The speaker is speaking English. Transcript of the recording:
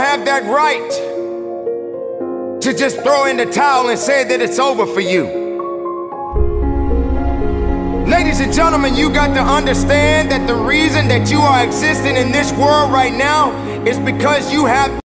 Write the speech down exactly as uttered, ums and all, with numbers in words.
have that right to just throw in the towel and say that it's over for you. Ladies and gentlemen, you got to understand that the reason that you are existing in this world right now is because you have